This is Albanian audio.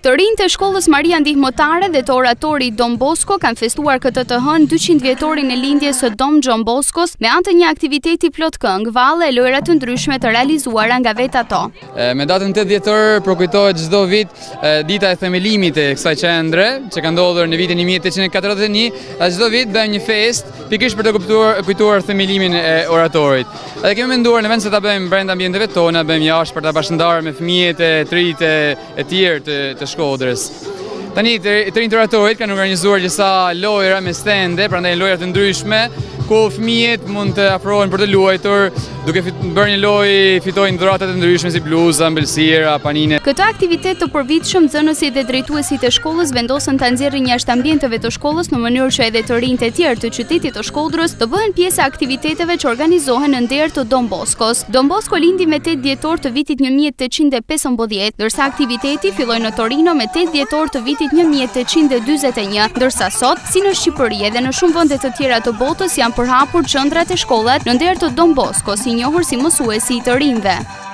Të rinjtë e shkollës Maria Ndihmëtare dhe të oratorit Don Bosco kanë festuar këtë të hënë 200 vjetorin e lindjes së Dom Gjon Boskos me anë të një aktiviteti plot këngë, valle e lojra të ndryshme të realizuara nga vetë ato. Me datën 8 dhjetor përkujtohet çdo vit dita e themelimit e kësaj qendre, që ka ndodhur në vitin 1841, dhe çdo vit bëjmë një festë pikërisht për të kujtuar themelimin e oratorit. Dhe kemi menduar në vend se ta bëjmë brenda ambienteve tona, bëjmë jashtë për ta bashkëndarë me fëmijët e të rinjtë e tjerë të Shkodrës. Tani të rinjtë të oratorit kanë organizuar disa lojra me stende, prandaj lojra të ndryshme, ku fëmijët mund të afrohen për të luajtur, duke bërë një lojë fitojnë dhuratat e ndryshme si bluza, ëmbëlsira, panine. Këtë aktivitet të përvitshëm nxënësit dhe drejtuesit e shkollës vendosën ta nxjerrin jashtë ambienteve të shkollës në mënyrë që edhe të rinjtë e tjerë të qytetit të Shkodrës të bëhen pjesë e aktiviteteve që organizohen në nder të Don Boskos. Don Bosco lindi me 8 dhjetor të vitit 1815, ndërsa aktiviteti filloi në Torino me 8 dhjetor të vitit 1841, ndërsa sot, si në Shqipëri edhe në shumë vende të tjera të botës, janë përhapur qendrat e shkollat në nder të Don Bosco, si njohur si mësuesi i të rinjve.